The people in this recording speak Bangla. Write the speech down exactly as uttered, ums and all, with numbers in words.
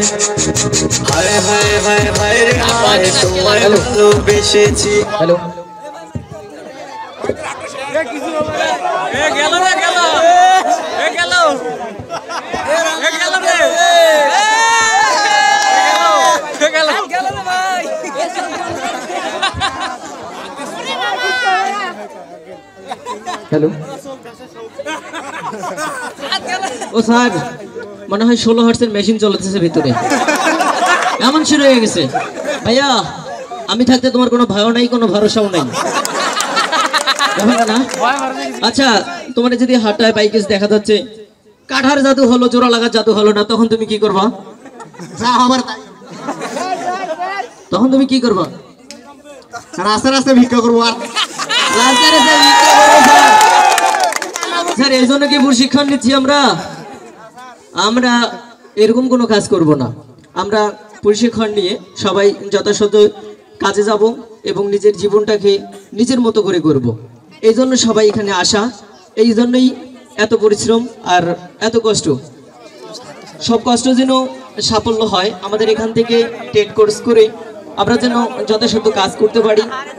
হায় হায় হায় হায় রে হায় তোমায় ভালোবেসেছি। হ্যালো এ গেল রে গেল এ গেল এ গেল রে এ গেল গেল রে ভাই। হ্যালো ও স্যার মনে হয় ষোলো হার্টসের মেশিন চলতেছে ভিতরে, এমন শুরু হয়ে গেছে। ভাইয়া আমি থাকতে তোমার কোনো ভয়ও নাই, কোনো ভরসাও নাই না। আচ্ছা তোমার যদি হাঁটায় বাইকে দেখা যাচ্ছে কাঠার জাদু হলো, জোড়া লাগার জাদু হলো না, তখন তুমি কি করবা? তখন তুমি কি করবা? রাস্তা রাস্তা ভিক্ষা করবো। আর স্যার এই জন্য কি প্রশিক্ষণ নিচ্ছি আমরা? আমরা এরকম কোনো কাজ করব না। আমরা প্রশিক্ষণ নিয়ে সবাই যথাযথ কাজে যাব এবং নিজের জীবনটাকে নিজের মতো করে করব। এই জন্য সবাই এখানে আসা, এই জন্যই এত পরিশ্রম আর এত কষ্ট। সব কষ্ট যেন সাফল্য হয়, আমাদের এখান থেকে টেট কোর্স করে আমরা যেন যথাযথ কাজ করতে পারি।